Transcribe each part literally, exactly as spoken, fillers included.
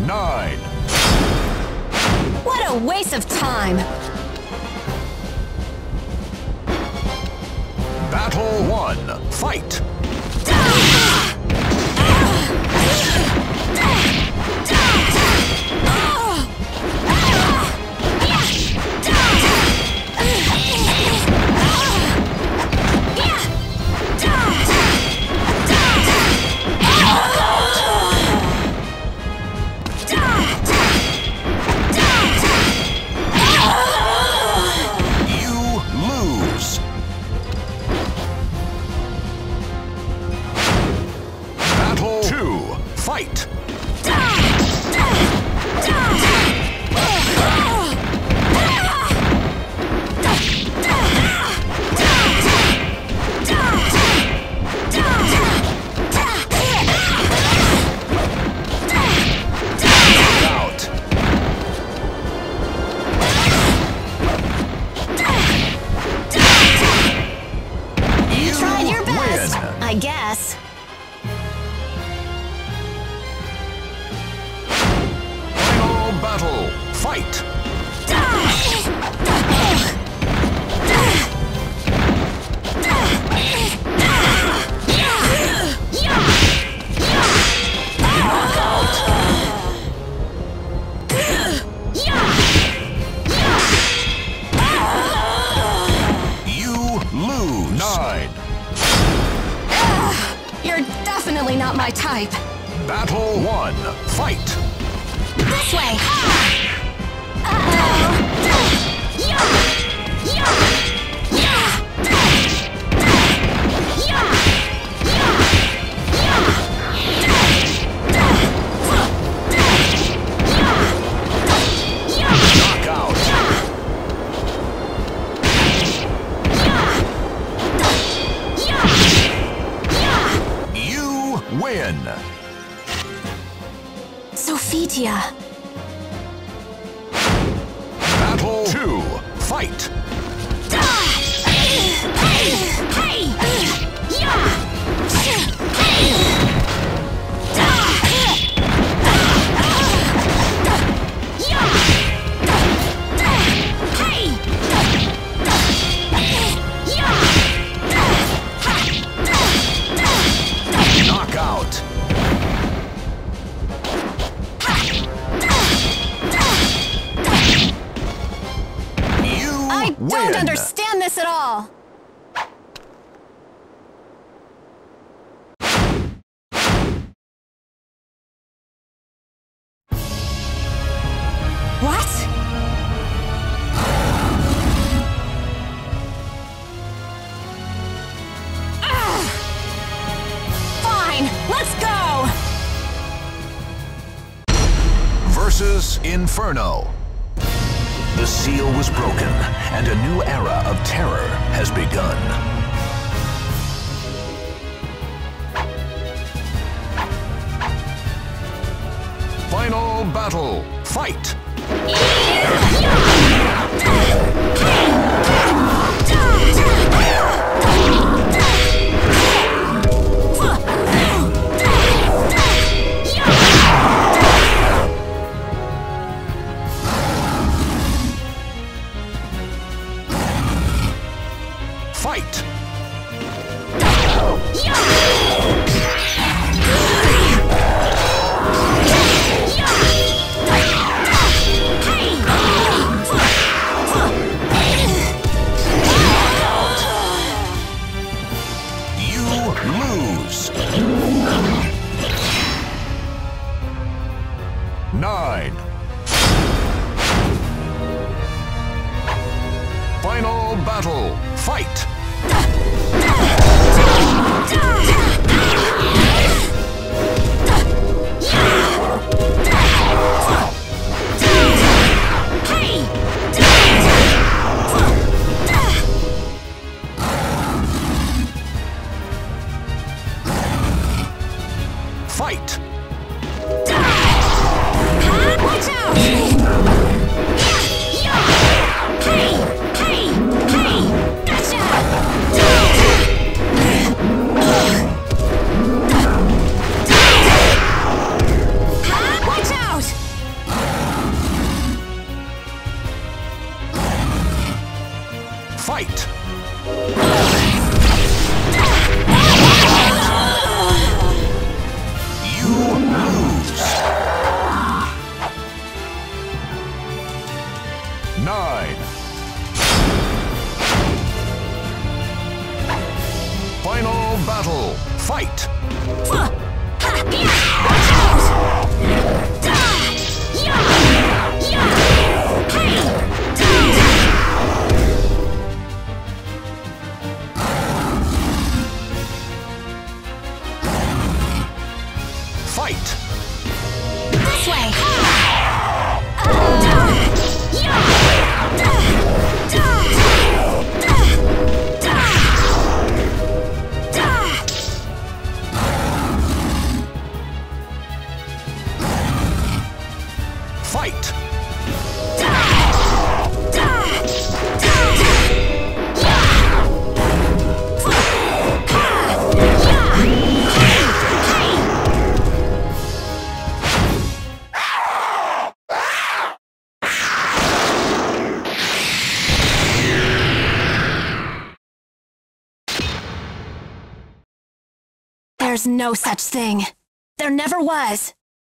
Nine. What a waste of time! Battle one. Fight! Fight! You tried your best, I guess. Battle! Fight! You lose! Nine! You're definitely not my type. Battle one. Fight! This way! Uh-oh! Knockout! You win! Sophitia! Battle two. Fight! Knockout! I don't understand this at all! What? Ugh. Fine, let's go! Versus Inferno. The seal was broken, and a new era of terror has begun. Final battle. Fight! Fight! Nine. Final battle. Fight! Fight! Watch out! Hey! Hey! Hey! Gotcha! Watch out! Final battle. Fight! Fight! This way! Fight! There's no such thing. There never was.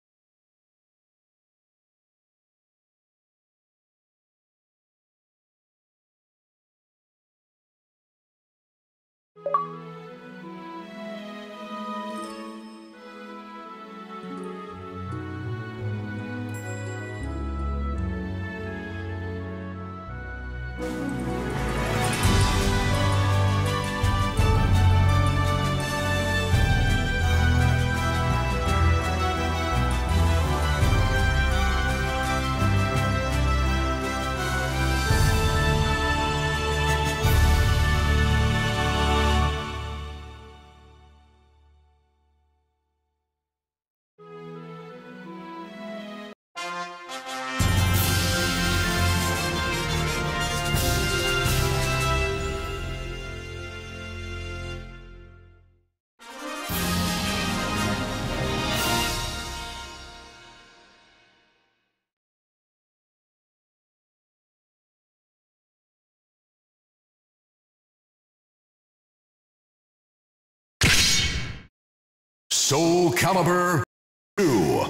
Soul Calibur two.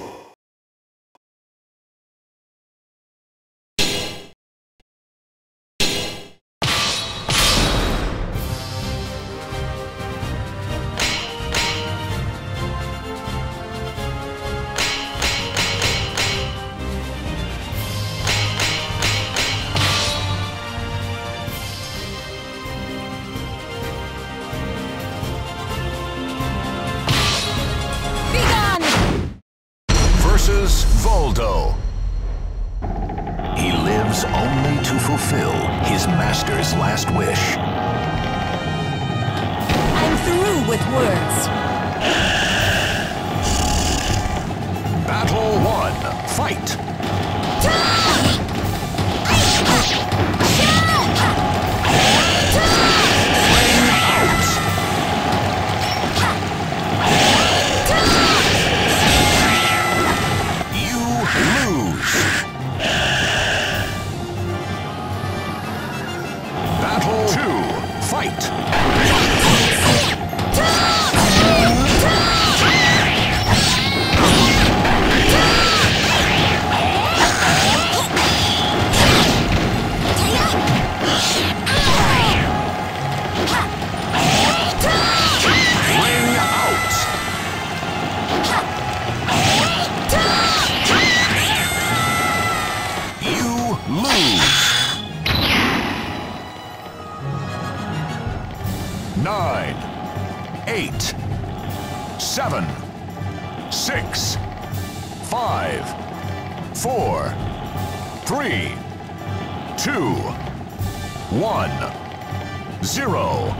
Versus Voldo. He lives only to fulfill his master's last wish. I'm through with words. Battle one. Fight! Battle two. Fight! Ring out! You lose! Nine, eight, seven, six, five, four, three, two, one, zero.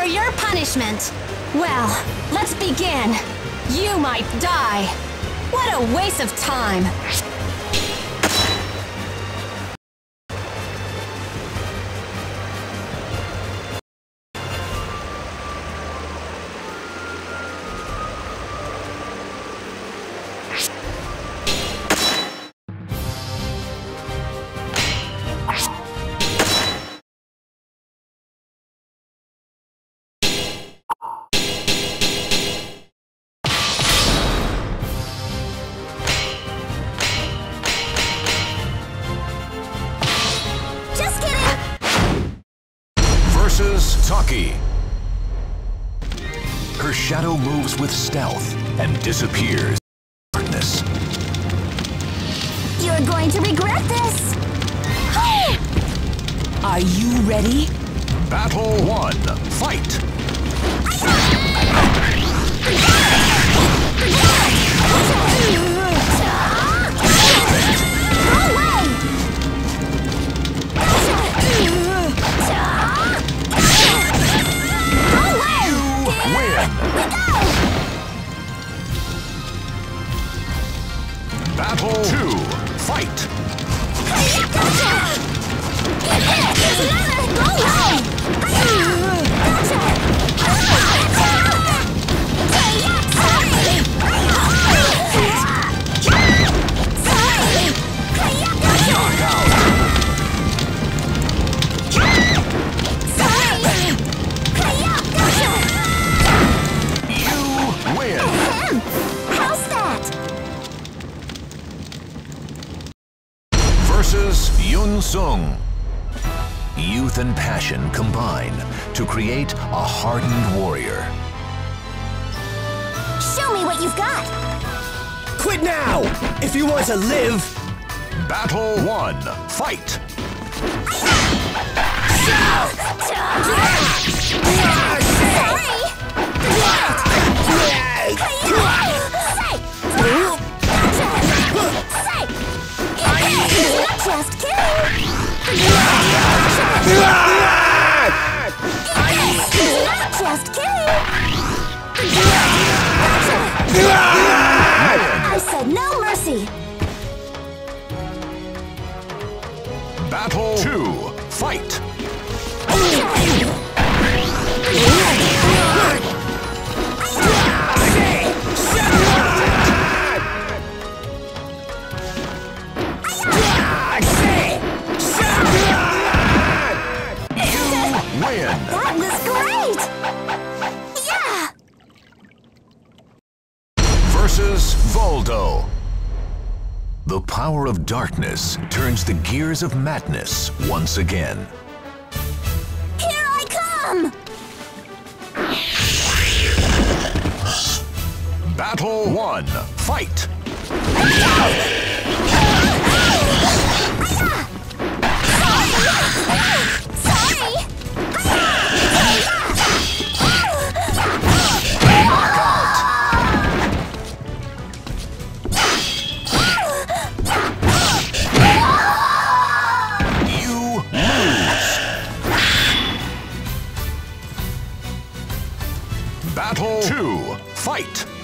your punishment. Well, let's begin. You might die. What a waste of time. Versus Taki. Her shadow moves with stealth and disappears in darkness. You're going to regret this. Are you ready? Battle one. Fight! Battle two. Fight! Versus Yun Sung. Youth and passion combine to create a hardened warrior. Show me what you've got. Quit now, if you want to live. Battle one. Fight! Just kidding! Just kidding! I said no mercy! Battle two. Fight! That was great! Yeah! Versus Voldo. The power of darkness turns the gears of madness once again. Here I come! Battle one. Fight! Battle two. Fight!